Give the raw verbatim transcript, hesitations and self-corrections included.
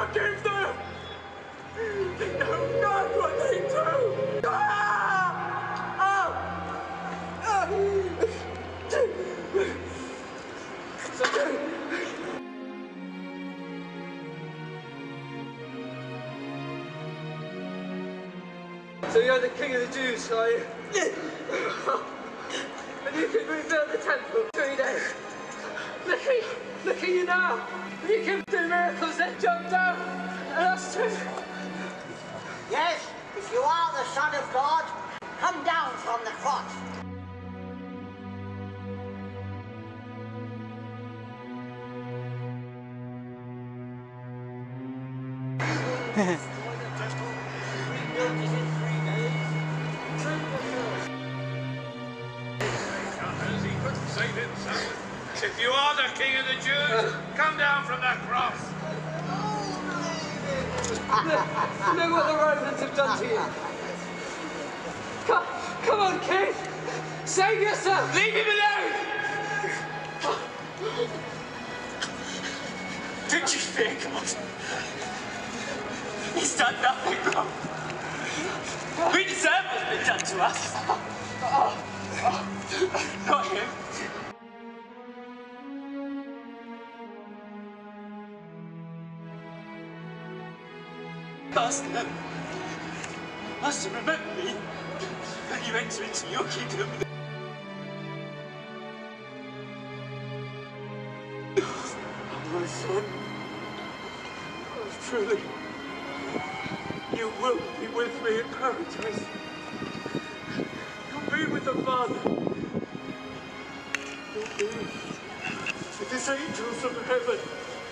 forgive them! They know not what they do! Ah! Ah! Ah! It's okay. So you're the king of the Jews, are you? And you can rebuild the temple in three days. Look at you, look at you now. You can do miracles, then jump down and us too. Yes, if you are the Son of God, come down from the cross. If you are the king of the Jews, come down from that cross. Look what the Romans have done to you. Come, come on, king. Save yourself. Leave him alone. Don't you fear God? He's done nothing wrong. We deserve what's been done to us. Not him. Master, Master, remember me when you enter into your kingdom. My son, truly, you will be with me in paradise. You'll be with the Father. You'll be with his angels of heaven.